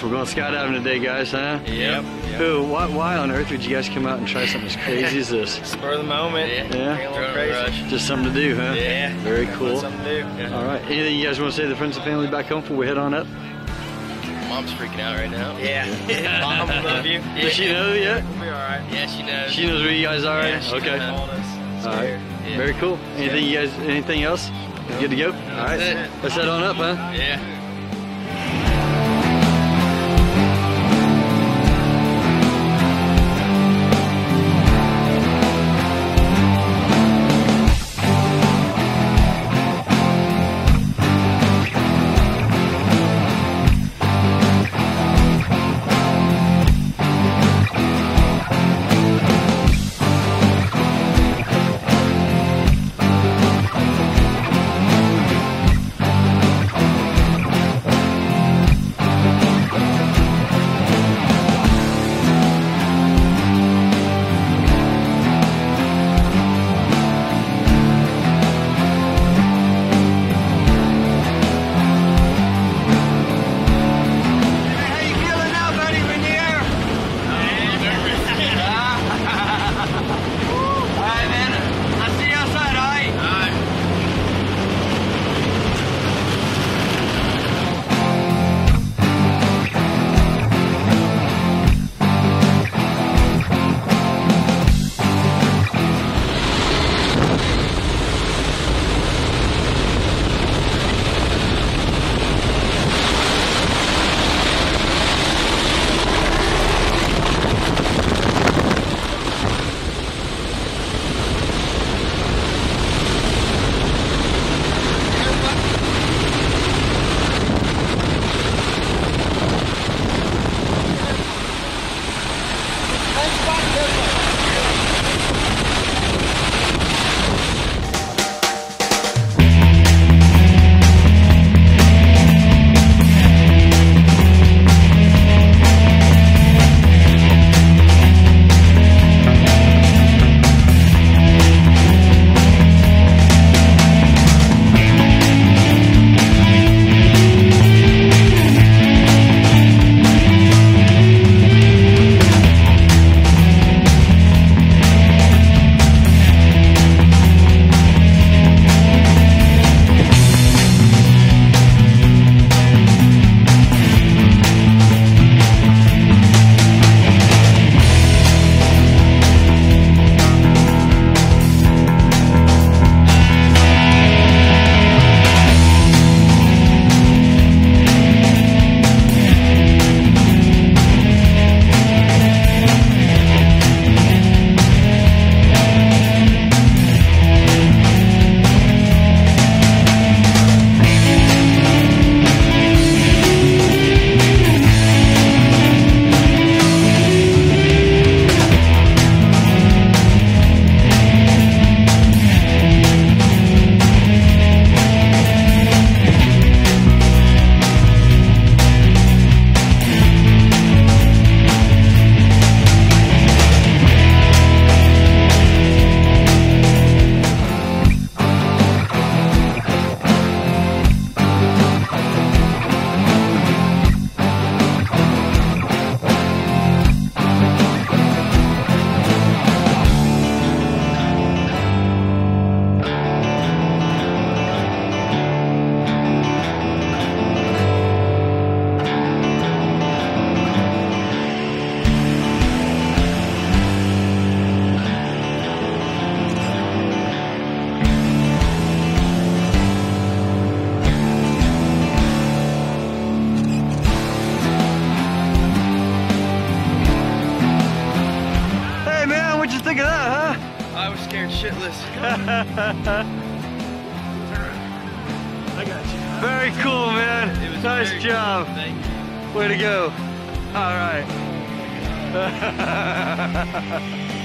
We're going skydiving today, guys, huh? Yep. Who? Why on earth would you guys come out and try something as crazy as this? Spur of the moment. Yeah. A little crazy. Just something to do, huh? Yeah. Very cool. Something to do. Yeah. All right. Anything you guys want to say to the friends and family back home before we head on up? Mom's freaking out right now. Yeah. Mom, I love you. Does she know yet? We'll be all right. Yeah, she knows. She knows where you guys are. Yeah, she Okay. called us. All right. Yeah. Very cool. Anything you guys? Anything else? Good to go. All right. That's it. Let's head on up, huh? Yeah. think of that, huh? I was scared shitless. I got you. Very cool, man. It was nice job. Thank you. Way to go. All right.